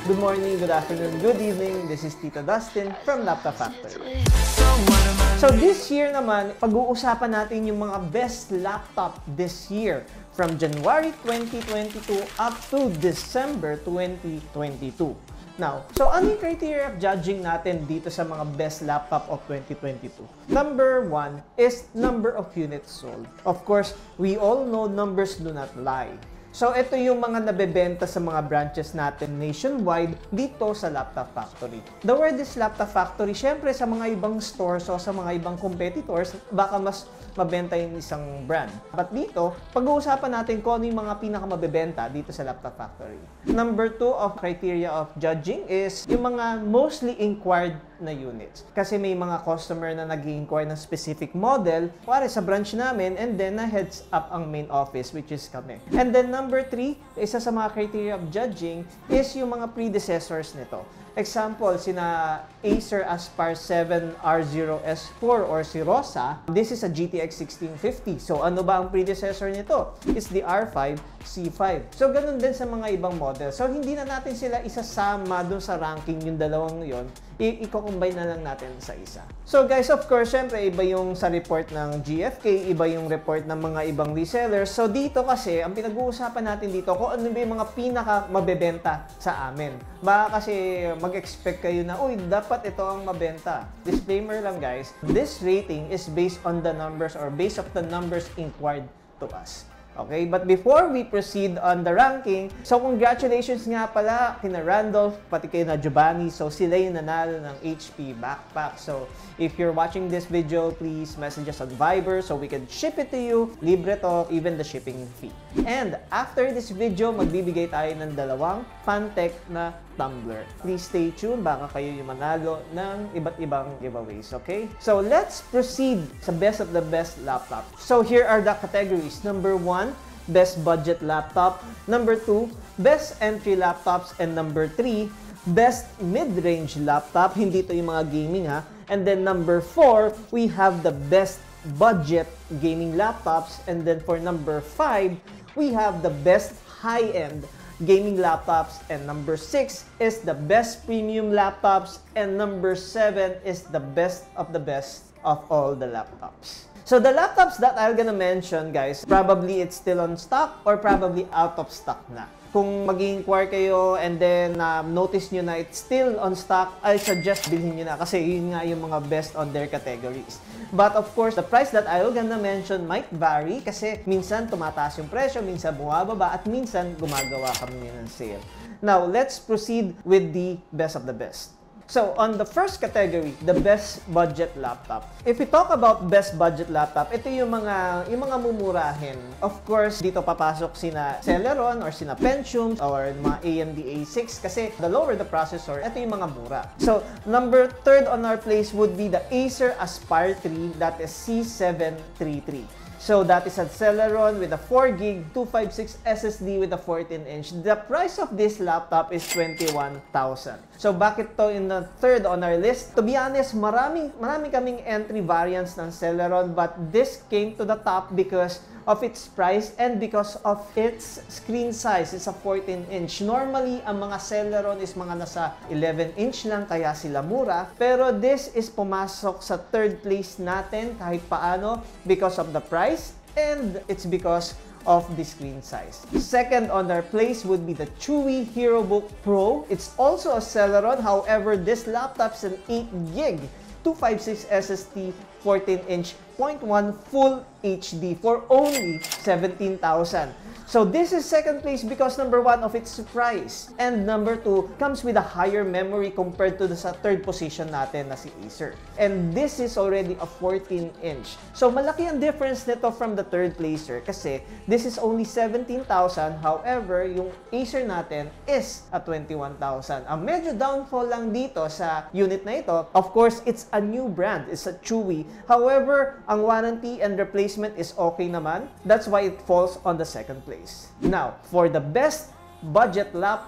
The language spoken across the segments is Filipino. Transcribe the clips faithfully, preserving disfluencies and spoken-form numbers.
Good morning, good afternoon, good evening. This is Tito Dustin from Laptop Factory. So this year naman, pag-uusapan natin yung mga best laptop this year from January twenty twenty-two up to December twenty twenty-two. Now, so ano yung criteria of judging natin dito sa mga best laptop of twenty twenty-two? Number one is number of units sold. Of course, we all know numbers do not lie. So, ito yung mga nabebenta sa mga branches natin nationwide dito sa Laptop Factory. The word is Laptop Factory, syempre sa mga ibang stores o sa mga ibang competitors, baka mas mabenta yung isang brand. But dito, pag-uusapan natin kung ano yung mga pinakamabebenta dito sa Laptop Factory. Number two of criteria of judging is yung mga mostly inquired na units. Kasi may mga customer na nag-inquire ng specific model, kuwari sa branch namin, and then na heads up ang main office, which is kami. And then number three, isa sa mga criteria of judging is yung mga predecessors nito. Example, sina Acer Aspire seven R zero S four or si Rosa, this is a G T X sixteen fifty. So, ano ba ang predecessor nito? It's the R five C five. So, ganun din sa mga ibang model. So, hindi na natin sila isasama dun sa ranking yung dalawang yon. I-combine na lang natin sa isa. So, guys, of course, syempre, iba yung sa report ng G F K, iba yung report ng mga ibang resellers. So, dito kasi, ang pinag-uusapan natin dito, kung ano ba yung mga pinaka-mabebenta sa amin. Baka kasi mag-expect kayo na, uy, dapat ito ang mabenta. Disclaimer lang, guys. This rating is based on the numbers or based of the numbers inquired to us. Okay, but before we proceed on the ranking, so congratulations nga pala kina Randolph, pati kay na Giovanni. So sila yung nanalo ng H P backpack. So if you're watching this video, please message us on Viber so we can ship it to you. Libre to, even the shipping fee. And after this video, magbibigay tayo ng dalawang Fantech na tumbler. Please stay tuned, baka kayo yung manalo ng iba't ibang giveaways, okay? So let's proceed sa best of the best laptop. So here are the categories. Number one, best budget laptop. Number two, best entry laptops. And number three, best mid-range laptop. Hindi to yung mga gaming ha. And then number four, we have the best budget gaming laptops. And then for number five, we have the best high-end gaming laptops, and number six is the best premium laptops, and number seven is the best of the best of all the laptops. So the laptops that I'm gonna mention, guys, probably it's still on stock or probably out of stock na. Kung mag-inquire kayo and then uh, notice nyo na it's still on stock, I suggest bilhin nyo na kasi yun nga yung mga best on their categories. But of course, the price that I'm gonna mention might vary kasi minsan tumataas yung presyo, minsan bumababa, at minsan gumagawa kami ng sale. Now, let's proceed with the best of the best. So, on the first category, the best budget laptop. If we talk about best budget laptop, ito yung mga yung mga mumurahin. Of course, dito papasok sina Celeron or sina Pentium or mga A M D A six kasi the lower the processor, ito yung mga mura. So, number third on our place would be the Acer Aspire three, that is C seven thirty-three. So that is a Celeron with a four gig two fifty-six S S D with a fourteen inch. The price of this laptop is twenty-one thousand. So bakit to in the third on our list? To be honest, marami, marami kaming entry variants ng Celeron, but this came to the top because of its price and because of its screen size. It's a fourteen inch. Normally, ang mga Celeron is mga nasa eleven inch lang, kaya sila mura. Pero this is pumasok sa third place natin kahit paano because of the price and it's because of the screen size. Second on our place would be the Chewy HeroBook Pro. It's also a Celeron. However, this laptop is an eight gig two fifty-six S S D, fourteen inch, zero point one Full H D for only seventeen thousand. So this is second place because number one of its price. And number two, comes with a higher memory compared to the sa third position natin na si Acer. And this is already a fourteen inch. So malaki ang difference nito from the third placer kasi this is only seventeen thousand. However, yung Acer natin is a twenty-one thousand. Ang medyo downfall lang dito sa unit na ito, of course, it's a new brand. It's a Chewy. However, ang warranty and replacement is okay naman. That's why it falls on the second place. Now, for the best budget laptop,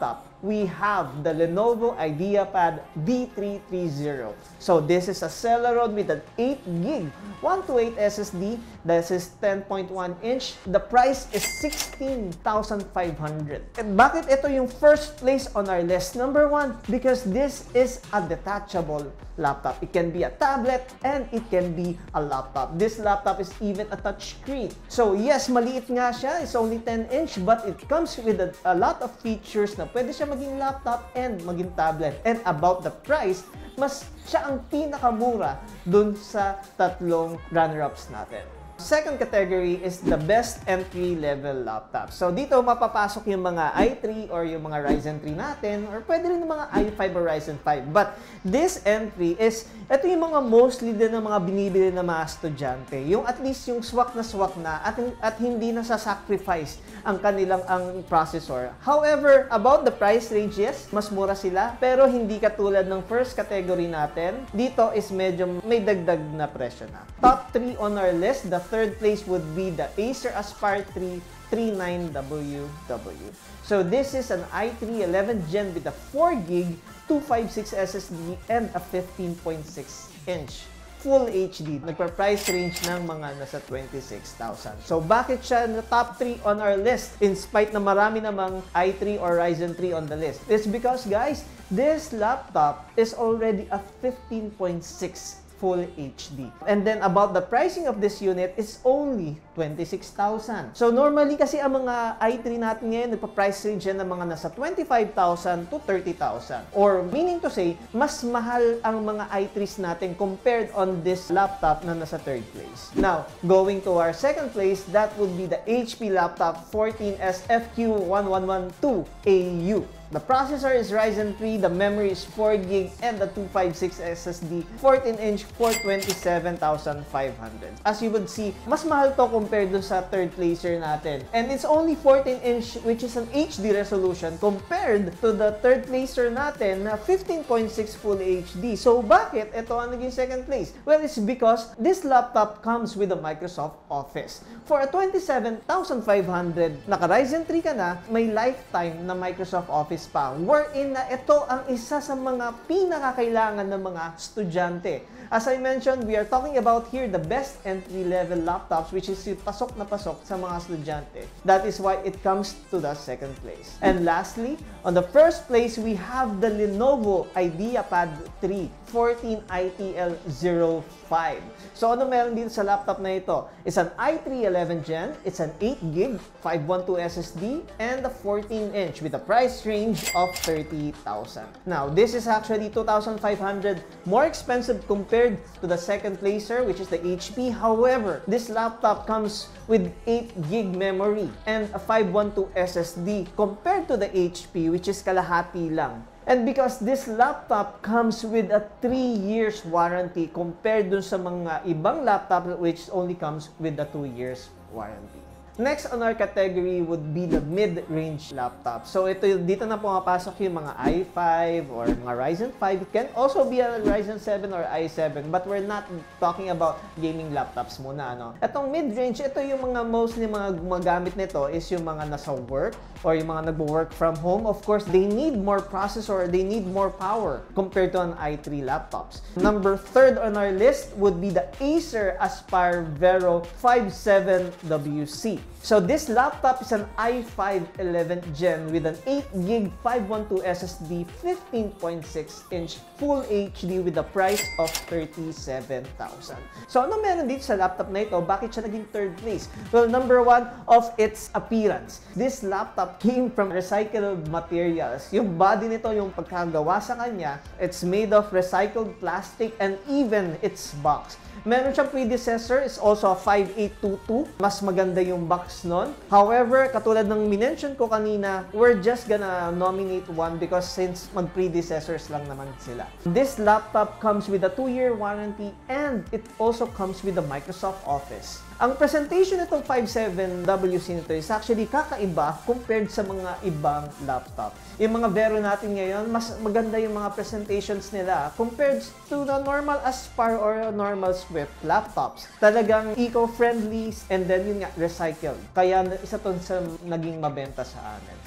we have the Lenovo IdeaPad D three thirty. So this is a Celeron with an eight gig one twenty-eight S S D. This is ten point one inch. The price is sixteen thousand five hundred. And bakit ito yung first place on our list? Number one, because this is a detachable laptop. It can be a tablet and it can be a laptop. This laptop is even a touchscreen. So yes, maliit nga siya. It's only ten inch, but it comes with a, a lot of features na pwede siya maging laptop and maging tablet. And about the price, mas siya ang pinakamura dun sa tatlong runner-ups natin. Second category is the best entry-level laptop. So dito mapapasok yung mga i three or yung mga Ryzen three natin, or pwede rin yung mga i five or Ryzen five. But this entry is, ito yung mga mostly din ng mga binibili ng mga estudyante. Yung at least yung swak na swak na at, at hindi na sasacrifice ang kanilang ang processor. However, about the price range, yes, mas mura sila. Pero hindi katulad ng first category natin. Dito is medyo may dagdag na presyo na. Top three on our list, the third place would be the Acer Aspire three thirty-nine W W. So this is an i three eleventh gen with a four gig two fifty-six S S D and a fifteen point six inch Full H D. Nagpa-price range ng mga nasa twenty-six thousand. So bakit siya na top three on our list in spite na marami namang i three or Ryzen three on the list? It's because, guys, this laptop is already a fifteen point six Full H D. And then about the pricing of this unit is only twenty-six thousand. So normally kasi ang mga i three natin ngayon nagpa-price range yan ng mga nasa twenty-five thousand to thirty thousand. Or meaning to say, mas mahal ang mga i threes natin compared on this laptop na nasa third place. Now, going to our second place, that would be the H P laptop fourteen S F Q one one one two A U. The processor is Ryzen three, the memory is four gig, and the two fifty-six S S D fourteen inch for twenty-seven thousand five hundred. As you would see, mas mahal to compared dun sa third placer natin. And it's only fourteen inch, which is an H D resolution compared to the third placer natin na fifteen point six Full H D. So bakit ito ang naging second place? Well, it's because this laptop comes with a Microsoft Office. For a twenty-seven thousand five hundred, naka Ryzen three ka na, may lifetime na Microsoft Office pa, wherein na ito ang isa sa mga pinakakailangan ng mga estudyante. As I mentioned, we are talking about here the best entry-level laptops, which is pasok na pasok sa mga estudyante. That is why it comes to the second place. And lastly, on the first place, we have the Lenovo IdeaPad three fourteen I T L zero five. So ano meron dito sa laptop na ito? It's an i three eleventh gen, it's an eight gig five twelve S S D, and a fourteen inch with a price range of thirty thousand. Now, this is actually two thousand five hundred more expensive compared to the second placer, which is the H P. However, this laptop comes with eight gig memory and a five twelve S S D compared to the H P, which is kalahati lang. And because this laptop comes with a three years warranty compared dun sa mga ibang laptop which only comes with a two years warranty. Next on our category would be the mid-range laptop. So ito, dito na pumapasok yung mga i five or mga Ryzen five. It can also be a Ryzen seven or i seven, but we're not talking about gaming laptops muna, ano. Itong mid-range, ito yung mga mostly mga gumagamit nito is yung mga nasa work or yung mga nagwo-work from home. Of course, they need more processor, they need more power compared to an i three laptops. Number third on our list would be the Acer Aspire Vero fifty-seven W C. So this laptop is an i five eleventh gen with an eight gig five twelve S S D fifteen point six inch Full H D with a price of thirty-seven thousand. So ano meron dito sa laptop na ito? Bakit siya naging third place? Well, number one, of its appearance. This laptop came from recycled materials. Yung body nito, yung pagkagawa sa kanya, it's made of recycled plastic, and even its box. Meron siyang predecessor, is also a five eight two two. Mas maganda yung box nun. However, katulad ng minention ko kanina, we're just gonna nominate one because since mag-predecessors lang naman sila. This laptop comes with a two year warranty and it also comes with the Microsoft Office. Ang presentation nitong fifty-seven W C nito is actually kakaiba compared sa mga ibang laptop. Yung mga Vero natin ngayon, mas maganda yung mga presentations nila compared to the normal Aspire or normal Swift laptops. Talagang eco-friendly and then yun nga, recycled. Kaya isa to sa naging mabenta sa amin.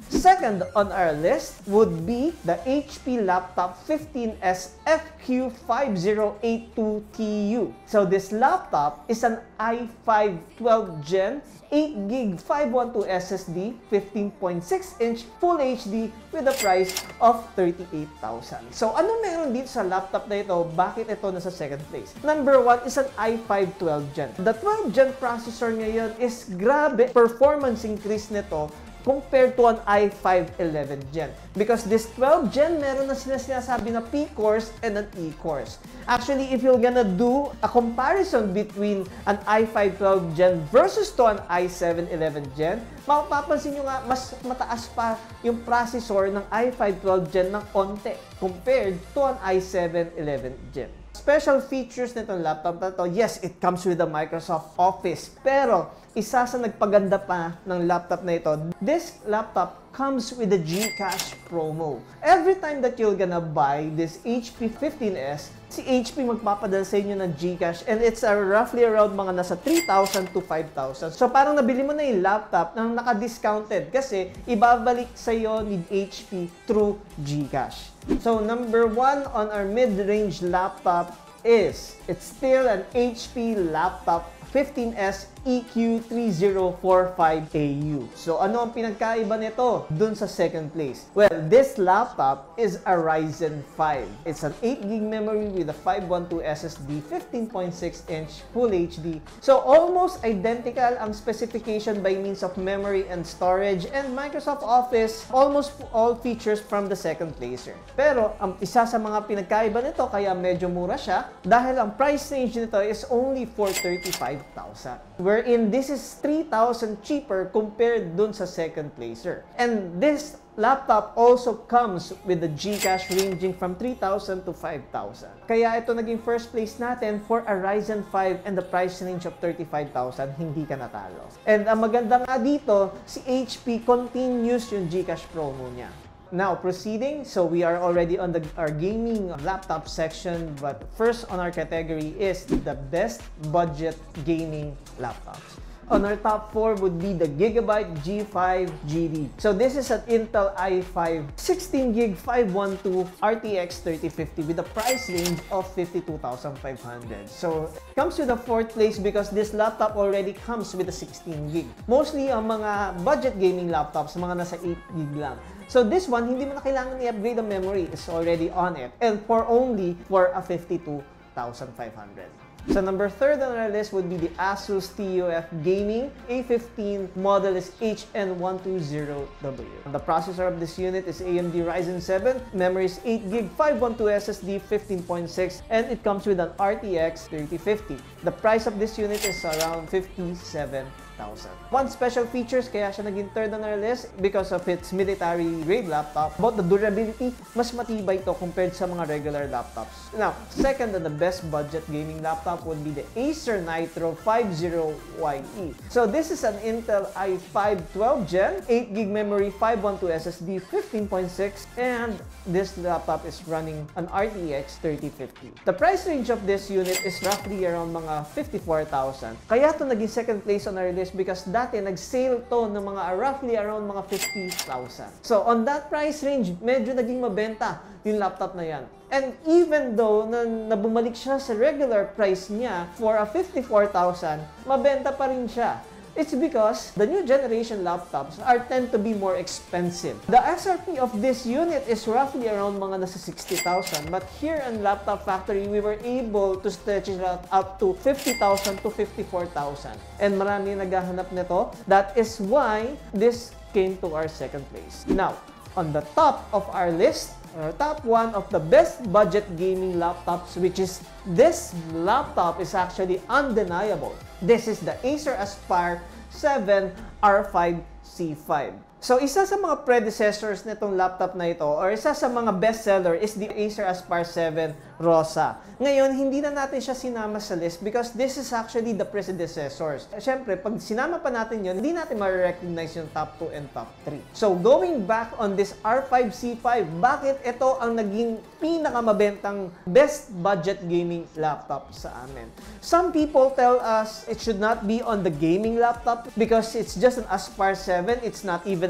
Second on our list would be the H P Laptop fifteen S F Q five zero eight two T U. So this laptop is an i five twelve gen, eight gig five twelve S S D, fifteen point six inch Full H D with a price of thirty-eight thousand. So ano meron dito sa laptop na ito? Bakit ito nasa second place? Number one is an i five twelve gen. The twelve gen processor ngayon is grabe performance increase nito compared to an i five eleven gen. Because this twelve gen, meron na sila sinasabi na P-cores and an E-cores. Actually, if you're gonna do a comparison between an i five twelve gen versus to an i seven eleven gen, mapapansin nyo nga, mas mataas pa yung processor ng i five twelve gen ng onte compared to an i seven eleven gen. Special features nitong laptop na to, yes, it comes with the Microsoft Office. Pero, isa sa nagpaganda pa ng laptop na ito, this laptop comes with the GCash promo. Every time that you're gonna buy this H P fifteen S, si H P magpapadala sa inyo ng GCash and it's uh, roughly around mga nasa three thousand to five thousand. So parang nabili mo na yung laptop na naka-discounted kasi ibabalik sa iyo ni H P through GCash. So number one on our mid-range laptop is, it's still an H P laptop fifteen S E Q three zero four five A U. So ano ang pinagkaiba nito dun sa second place? Well, this laptop is a Ryzen five. It's an eight gig memory with a five twelve S S D, fifteen point six inch Full H D. So almost identical ang specification by means of memory and storage, and Microsoft Office, almost all features from the second placer. Pero ang isa sa mga pinagkaiba nito kaya medyo mura siya dahil ang price range nito is only for thirty-five thousand. Wherein this is three thousand cheaper compared dun sa second placer. And this laptop also comes with the GCash ranging from three thousand to five thousand. Kaya ito naging first place natin for a Ryzen five and the price range of thirty-five thousand, hindi ka natalo. And ang maganda nga dito, si H P continues yung GCash promo niya. Now, proceeding, so we are already on the our gaming laptop section, but first on our category is the best budget gaming laptops. On our top four would be the Gigabyte G five G D. So this is an Intel i five sixteen gig five twelve R T X thirty fifty with a price range of fifty-two thousand five hundred. So it comes to the fourth place because this laptop already comes with a sixteen gig. Mostly ang mga budget gaming laptops, mga nasa eight gig lang. So this one, hindi mo na kailangan i-upgrade ang memory. It's already on it. And for only for a fifty-two thousand five hundred. So number third on our list would be the Asus T U F Gaming A fifteen, model is H N one two zero W. The processor of this unit is A M D Ryzen seven, memory is eight gig five twelve S S D, fifteen point six, and it comes with an R T X thirty fifty. The price of this unit is around fifty-seven thousand. One special features kaya siya naging third on our list because of its military grade laptop. About the durability, mas matibay ito compared sa mga regular laptops. Now, second on the best budget gaming laptop would be the Acer Nitro fifty Y E. So this is an Intel i five twelve gen, eight gig memory, five twelve S S D, fifteen point six, and this laptop is running an R T X thirty fifty. The price range of this unit is roughly around mga fifty-four thousand. Kaya ito naging second place on our list because dati nag-sale to ng mga roughly around mga fifty thousand. So on that price range, medyo naging mabenta yung laptop na yan. And even though na, na bumalik siya sa regular price niya for a fifty-four thousand, mabenta pa rin siya. It's because the new generation laptops are tend to be more expensive. The S R P of this unit is roughly around mga nasa sixty thousand, but here in Laptop Factory, we were able to stretch it out up to fifty thousand to fifty-four thousand. And marami naghahanap nito. That is why this came to our second place. Now, on the top of our list, our top one of the best budget gaming laptops, which is this laptop, is actually undeniable. This is the Acer Aspire seven R five C five. So, isa sa mga predecessors nitong laptop na ito or isa sa mga bestseller is the Acer Aspire seven Rosa. Ngayon, hindi na natin siya sinama sa list because this is actually the predecessors. Siyempre, pag sinama pa natin yun, hindi natin ma-recognize yung top two and top three. So, going back on this R five C five, bakit ito ang naging pinakamabentang best budget gaming laptop sa amin? Some people tell us it should not be on the gaming laptop because it's just an Aspire seven, it's not even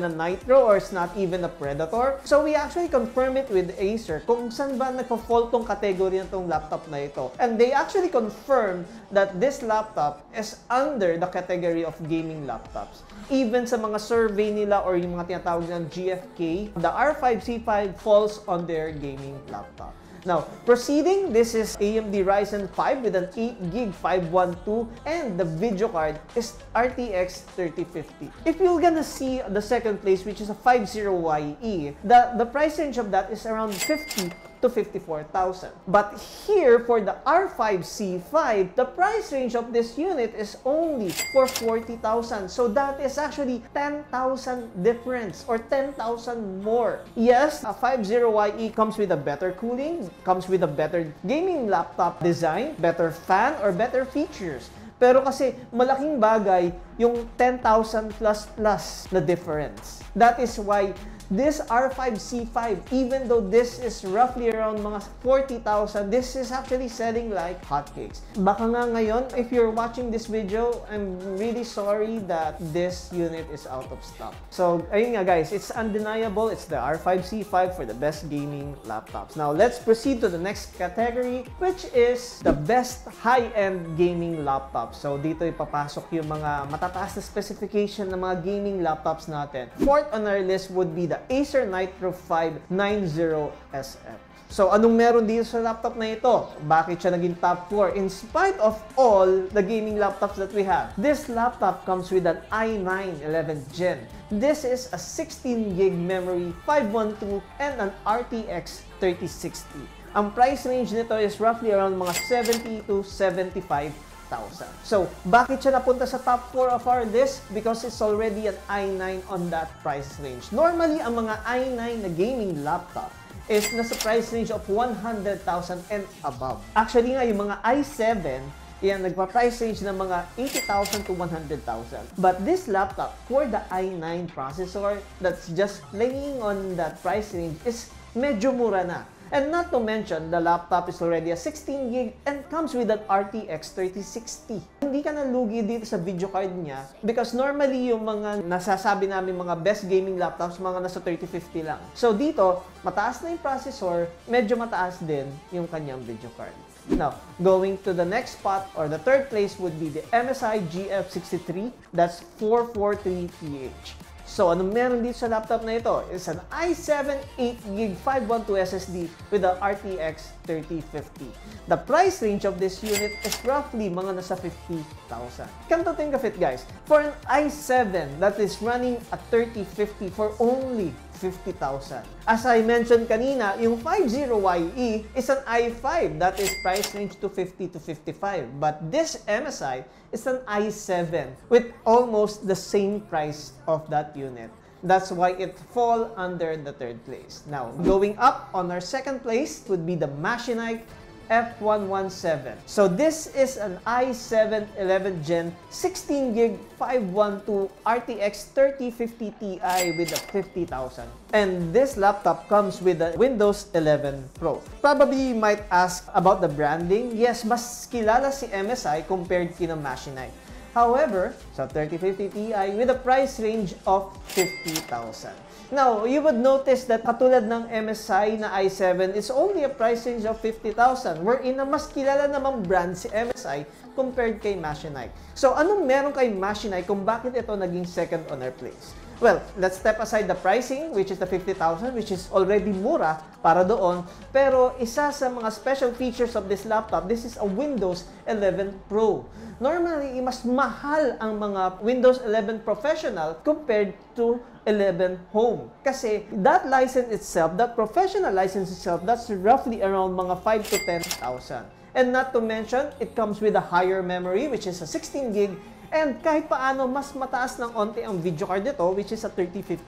even a Nitro or it's not even a Predator. So we actually confirm it with Acer kung saan ba nagpa-fall tong category na tong laptop na ito. And they actually confirmed that this laptop is under the category of gaming laptops. Even sa mga survey nila or yung mga tinatawag ng G F K, the R five C five falls on their gaming laptop. Now, proceeding, this is A M D Ryzen five with an eight gig five twelve and the video card is R T X thirty fifty. If you're gonna see the second place, which is a fifty Y E, the, the price range of that is around fifty to fifty-four thousand. But here, for the R five C five, the price range of this unit is only for forty thousand. So that is actually ten thousand difference or ten thousand more. Yes, a fifty Y E comes with a better cooling, comes with a better gaming laptop design, better fan, or better features. Pero kasi malaking bagay yung ten thousand plus plus na difference. That is why this R five C five, even though this is roughly around mga forty thousand, this is actually selling like hotcakes. Baka nga ngayon, if you're watching this video, I'm really sorry that this unit is out of stock. So, ayun nga guys, it's undeniable. It's the R five C five for the best gaming laptops. Now, let's proceed to the next category, which is the best high-end gaming laptops. So, dito ipapasok yung mga matataas na specification ng mga gaming laptops natin. Fourth on our list would be the Acer Nitro five ninety S F. So, anong meron dito sa laptop na ito? Bakit siya naging top four? In spite of all the gaming laptops that we have, this laptop comes with an i nine eleventh gen. This is a sixteen gig memory, five twelve, and an R T X thirty sixty. Ang price range nito is roughly around mga seventy to seventy-five thousand. So, bakit siya napunta sa top four of our list? Because it's already an i nine on that price range. Normally, ang mga i nine na gaming laptop is nasa price range of one hundred thousand and above. Actually nga, yung mga i seven, yan, nagpa-price range ng mga eighty thousand to one hundred thousand. But this laptop, for the i nine processor that's just playing on that price range, is medyo mura na. And not to mention, the laptop is already a sixteen gig and comes with an R T X thirty sixty. Hindi ka nalugi dito sa video card niya because normally yung mga nasasabi namin mga best gaming laptops, mga nasa thirty fifty lang. So dito, mataas na yung processor, medyo mataas din yung kanyang video card. Now, going to the next spot or the third place would be the M S I G F sixty-three. That's four forty-three T H. So, anong meron dito sa laptop na ito? It's an i seven eight gig five twelve S S D with an R T X thirty fifty. The price range of this unit is roughly mga nasa fifty thousand. Come to think of it guys, for an i seven that is running at thirty fifty for only fifty thousand. As I mentioned kanina, yung fifty Y E is an i five that is price range to fifty to fifty-five. But this M S I is an i seven with almost the same price of that unit. That's why it fall under the third place. Now, going up on our second place would be the Machinite F one seventeen. So this is an i seven eleventh gen sixteen gig five twelve R T X thirty fifty Ti with a fifty thousand. And this laptop comes with a Windows eleven Pro. Probably you might ask about the branding. Yes, mas kilala si M S I compared kina Machinite. However, sa thirty fifty Ti with a price range of fifty thousand. Now, you would notice that katulad ng M S I na i seven is only a price range of fifty thousand, wherein na mas kilala namang brand si M S I compared kay Machinite. So, anong meron kay Machinite kung bakit ito naging second on our place? Well, let's step aside the pricing, which is the fifty thousand, which is already mura para doon. Pero isa sa mga special features of this laptop, this is a Windows eleven Pro. Normally, mas mahal ang mga Windows eleven Professional compared to eleven Home. Kasi that license itself, that professional license itself, that's roughly around mga five to ten thousand. And not to mention, it comes with a higher memory, which is a sixteen gig. And kahit paano, mas mataas ng onti ang video card nito, which is a thirty fifty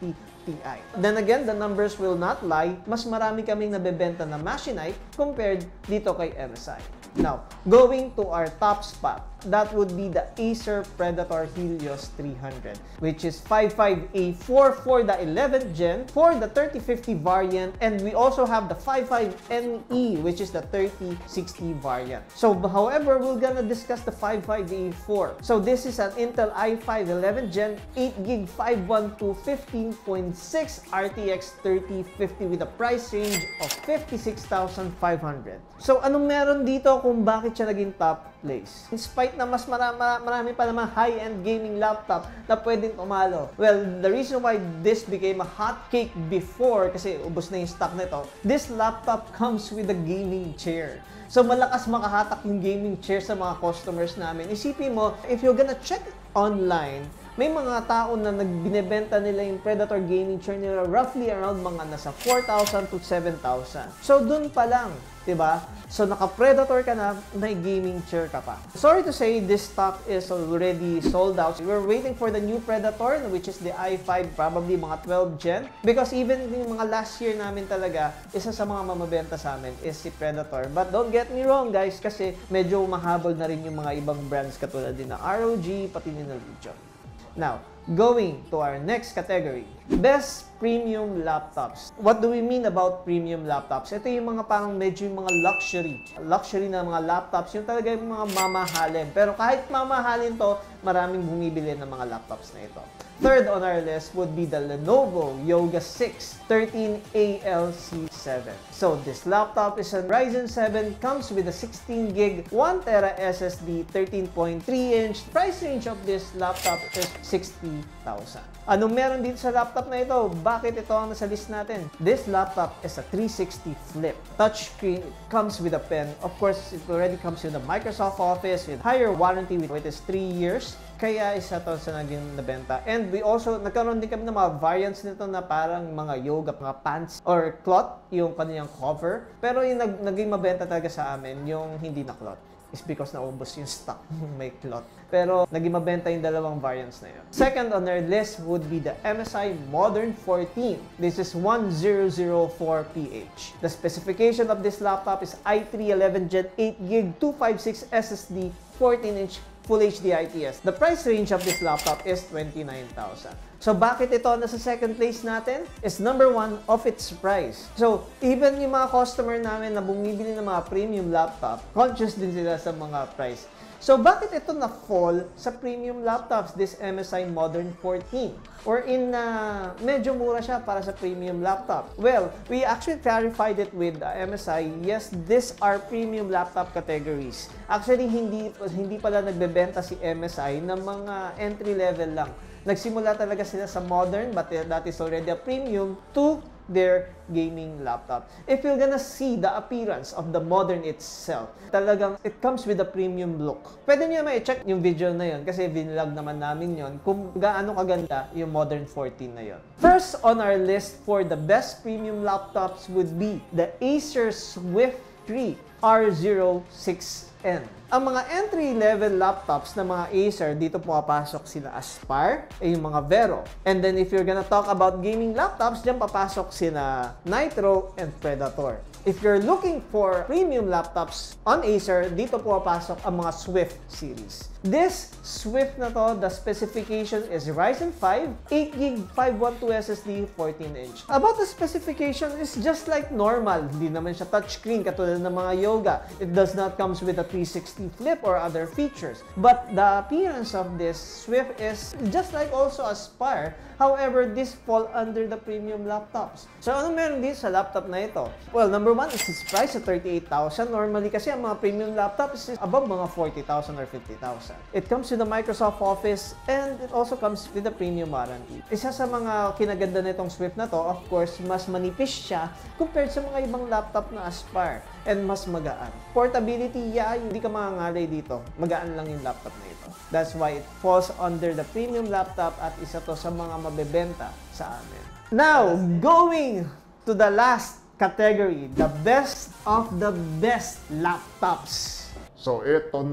Ti. Then again, the numbers will not lie. Mas marami kaming nabebenta na Machinite compared dito kay M S I. Now, going to our top spot, that would be the Acer Predator Helios three hundred, which is fifty-five A four for the eleventh gen, for the thirty fifty variant, and we also have the fifty-five N E, which is the thirty sixty variant. So, however, we're gonna discuss the fifty-five A four. So, this is an Intel i five eleventh gen, eight gig five one two fifteen point six R T X thirty fifty with a price range of fifty-six thousand five hundred. So, anong meron dito kung bakit siya naging top place? In spite na mas marami, marami pa naman high-end gaming laptop na pwedeng tumalo. Well, the reason why this became a hot cake before, kasi ubos na yung stock nito, this laptop comes with a gaming chair. So, malakas makahatak yung gaming chair sa mga customers namin. Isipin mo, if you're gonna check online, may mga tao na nagbinebenta nila yung Predator gaming chair nila roughly around mga nasa four thousand to seven thousand. So, dun pa lang, diba? So, naka-Predator ka na, may gaming chair ka pa. Sorry to say, this stock is already sold out. We're waiting for the new Predator, which is the i five, probably mga twelve gen. Because even yung mga last year namin talaga, isa sa mga mamabenta sa amin is si Predator. But don't get me wrong, guys, kasi medyo mahabol na rin yung mga ibang brands katulad din na R O G, pati din na Legion. Now, going to our next category, best premium laptops. What do we mean about premium laptops? Ito yung mga parang medyo yung mga luxury. Luxury na mga laptops, yung talaga yung mga mamahalin. Pero kahit mamahalin to, maraming bumibili ng mga laptops na ito. Third on our list would be the Lenovo Yoga six thirteen A L C seven. So this laptop is a Ryzen seven, comes with a sixteen gig, one tera S S D, thirteen point three inch. Price range of this laptop is sixty thousand. Anong meron dito sa laptop na ito? Bakit ito ang nasa list natin? This laptop is a three sixty flip. Touchscreen, it comes with a pen. Of course, it already comes with a Microsoft Office with higher warranty with it is three years. Kaya isa to sa naging nabenta. And we also, nagkaroon din kami ng mga variants nito na parang mga yoga, mga pants or cloth, yung kanyang cover. Pero yung nag, naging mabenta talaga sa amin, yung hindi na cloth. Is because naubos yung stock yung may cloth. Pero naging mabenta yung dalawang variants na yun. Second on our list would be the M S I Modern fourteen. This is one thousand four P H. The specification of this laptop is i three eleven gen, eight gig, two fifty-six S S D, fourteen inch Full H D I P S. The price range of this laptop is twenty-nine thousand. So, bakit ito nasa second place natin? Is number one of its price. So, even yung mga customer namin na bumibili ng mga premium laptop, conscious din sila sa mga price. So, bakit ito na-fall sa premium laptops, this M S I Modern fourteen? Or in uh, medyo mura siya para sa premium laptop? Well, we actually clarified it with uh, M S I. Yes, these are premium laptop categories. Actually, hindi, hindi pala nagbebenta si M S I ng mga entry level lang. Nagsimula talaga sila sa modern, but that is already a premium, to their gaming laptop. If you're gonna see the appearance of the modern itself, talagang it comes with a premium look. Pwede nyo may check yung video na yun kasi vinlog naman namin yun kung gaano kaganda yung Modern fourteen na yun. First on our list for the best premium laptops would be the Acer Swift three R zero six N. Ang mga entry-level laptops na mga Acer, dito pumapasok sila Aspire, eh, yung mga Vero. And then if you're gonna talk about gaming laptops, dyan papasok sila Nitro and Predator. If you're looking for premium laptops on Acer, dito pumapasok ang mga Swift series. This Swift na to, the specification is Ryzen five, eight gig, five twelve S S D, fourteen inch. About the specification, is just like normal. Hindi naman siya touchscreen katulad ng mga Yoga. It does not comes with a three sixty flip or other features. But the appearance of this Swift is just like also Aspire. However, this fall under the premium laptops. So, ano meron dito sa laptop na ito? Well, number one is its price at thirty-eight thousand. Normally kasi ang mga premium laptops is above mga forty thousand or fifty thousand. It comes with the Microsoft Office and it also comes with the premium warranty. Isa sa mga kinaganda nitong Swift na to, of course, mas manipis siya compared sa mga ibang laptop na Aspire and mas magaan. Portability, yeah, hindi ka makangalay dito. Magaan lang yung laptop na ito. That's why it falls under the premium laptop at isa to sa mga mabebenta sa amin. Now, going to the last category, the best of the best laptops. So, ito na.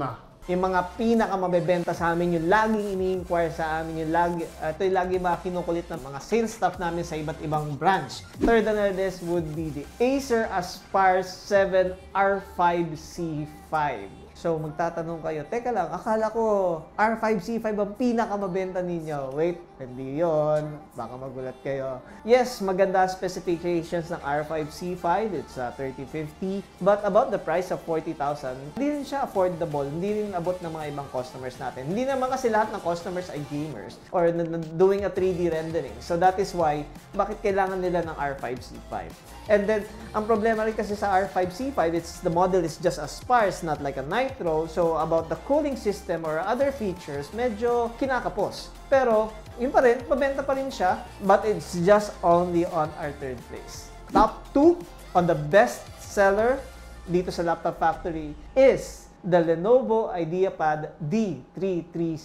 yung mga pinakamabebenta sa amin, yung laging ini-inquire sa amin, yung lagi, uh, ito yung lagi mga kinukulit ng mga sales staff namin sa iba't ibang branch. Third on our list would be the Acer Aspire seven R five C five. So, magtatanong kayo, teka lang, akala ko R five C five ang pinakamabenta ninyo. Wait, hindi yon. Baka magulat kayo. Yes, maganda specifications ng R five C five. It's uh, thirty fifty. But about the price of forty thousand, hindi rin siya affordable. Hindi rin abot ng mga ibang customers natin. Hindi naman kasi lahat ng customers ay gamers or doing a three D rendering. So, that is why, bakit kailangan nila ng R five C five? And then, ang problema rin kasi sa R five C five, it's the model is just a sparse, not like a Nitro. So, about the cooling system or other features, medyo kinakapos. Pero, yun pa rin, mabenta pa rin siya, but it's just only on our third place. Top two on the best seller dito sa Laptop Factory is the Lenovo IdeaPad D three thirty.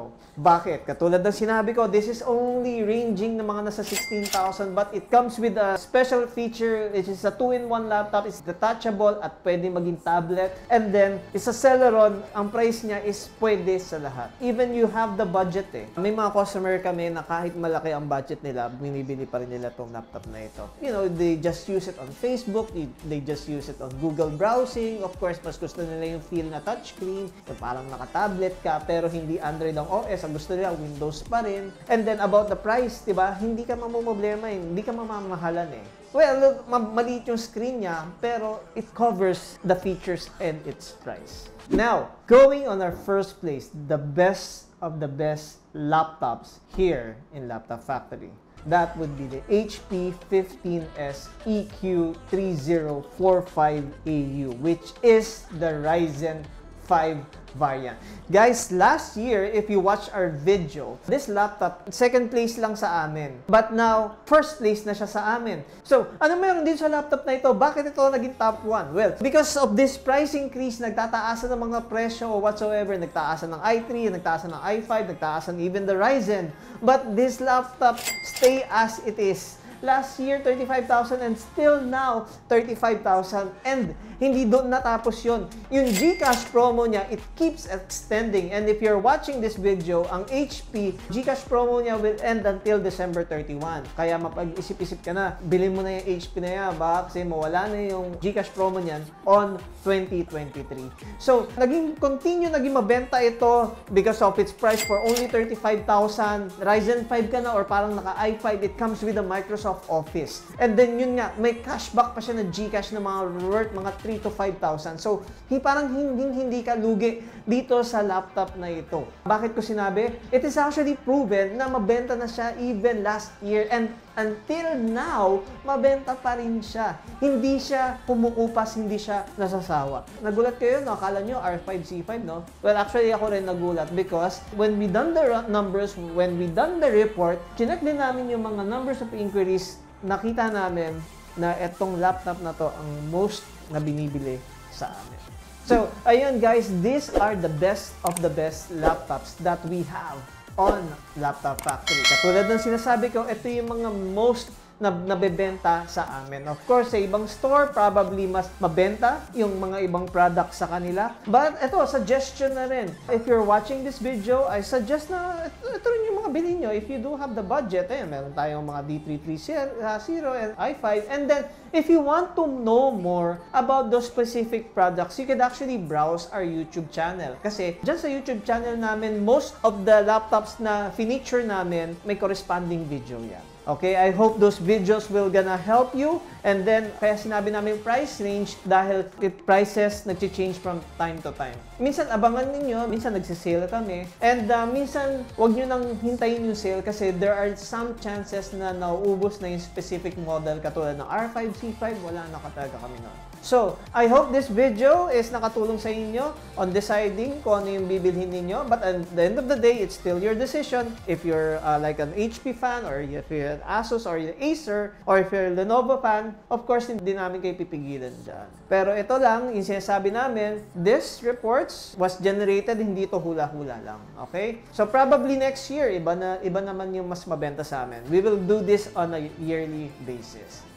Bakit? Katulad ng sinabi ko, this is only ranging ng mga nasa sixteen thousand, but it comes with a special feature which is a two in one laptop. It's detachable at pwede maging tablet. And then, it's a Celeron. Ang price niya is pwede sa lahat. Even you have the budget eh. May mga customer kami na kahit malaki ang budget nila, binibili pa rin nila tong laptop na ito. You know, they just use it on Facebook, they just use it on Google browsing. Of course, mas gusto nila yung feel na touchscreen, yung parang naka-tablet ka, pero hindi Android ang O S. Ang gusto nila, Windows pa rin. And then, about the price, diba? Hindi ka mamumblema eh. Hindi ka mamamahalan eh. Well, ma maliit yung screen niya, pero it covers the features and its price. Now, going on our first place, the best of the best laptops here in Laptop Factory. That would be the H P fifteen S E Q three zero four five A U, which is the Ryzen five variant. Guys, last year, if you watch our video, this laptop, second place lang sa amin. But now, first place na siya sa amin. So, ano meron din sa laptop na ito? Bakit ito naging top one? Well, because of this price increase, nagtataasan ng mga presyo o whatsoever. Nagtaasan ng i three, nagtaasan ng i five, nagtaasan even the Ryzen. But this laptop stay as it is. Last year, thirty-five thousand and still now, thirty-five thousand. And hindi doon natapos yun. Yung GCash promo niya, it keeps extending. And if you're watching this video, ang H P, GCash promo niya will end until December thirty-first. Kaya mapag-isip-isip ka na, bilhin mo na yung H P na yan, ba? Kasi mawala na yung GCash promo niyan on twenty twenty-three. So, naging continue, naging mabenta ito because of its price for only thirty-five thousand. Ryzen five ka na or parang naka i five, it comes with a Microsoft Office. And then yun nga, may cashback pa siya na GCash na mga worth mga three to five thousand. So, hi, parang hindi, hindi ka lugi dito sa laptop na ito. Bakit ko sinabi? It is actually proven na mabenta na siya even last year. And until now, mabenta pa rin siya. Hindi siya pumukupas, hindi siya nasasawa. Nagulat kayo, no? Akala nyo R five C five, no? Well, actually, ako rin nagulat because when we done the numbers, when we done the report, chinek din namin yung mga numbers of inquiries, nakita namin na etong laptop na to ang most na binibili sa amin. So, ayun guys, these are the best of the best laptops that we have on Laptop Factory. Katulad ng sinasabi ko, ito yung mga most na nabebenta sa amin. Of course, sa ibang store, probably mas mabenta yung mga ibang products sa kanila. But ito, suggestion na rin. If you're watching this video, I suggest na ito, ito rin yung mga bilhin nyo. If you do have the budget, eh, meron tayong mga D three thirty and i five. And then, if you want to know more about those specific products, you could actually browse our YouTube channel. Kasi dyan sa YouTube channel namin, most of the laptops na feature namin, may corresponding video yan. Okay, I hope those videos will gonna help you. And then, kaya sinabi namin price range dahil it prices nag-change from time to time. Minsan, abangan ninyo, minsan nagsisale kami. And uh, minsan, wag nyo nang hintayin yung sale kasi there are some chances na nauubos na yung specific model katulad ng R five C five, wala na talaga kami noon. So, I hope this video is nakatulong sa inyo on deciding kung ano yung bibilhin ninyo. But at the end of the day, it's still your decision. If you're uh, like an H P fan, or if you're an Asus, or you're Acer, or if you're a Lenovo fan, of course, hindi namin kayo pipigilan dyan. Pero ito lang, yung sinasabi namin, this reports was generated, hindi ito hula-hula lang. Okay? So, probably next year, iba, na, iba naman yung mas mabenta sa amin. We will do this on a yearly basis.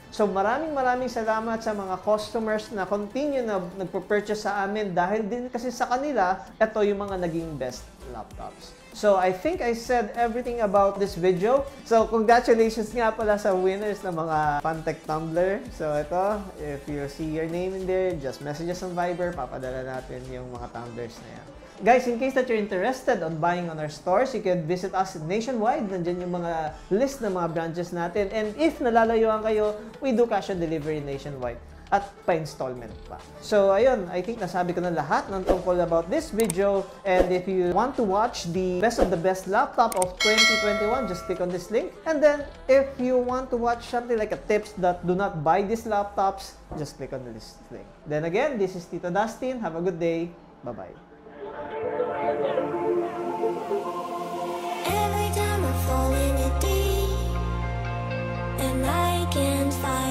So maraming maraming salamat sa mga customers na continue na nagpo-purchase sa amin dahil din kasi sa kanila, ito yung mga naging best laptops. So I think I said everything about this video. So congratulations nga pala sa winners ng mga Fantech Tumbler. So ito, if you see your name in there, just message us on Viber, papadala natin yung mga tumblers na yan. Guys, in case that you're interested on buying on our stores, you can visit us nationwide. Nandiyan yung mga list ng mga branches natin. And if nalalayuan kayo, we do cash on delivery nationwide at pa-installment pa. So, ayun, I think nasabi ko na lahat ng tungkol about this video. And if you want to watch the best of the best laptop of twenty twenty-one, just click on this link. And then, if you want to watch something like a tips that do not buy these laptops, just click on this link. Then again, this is Tito Dustin. Have a good day. Bye-bye. Every time I fall in it deep and I can't find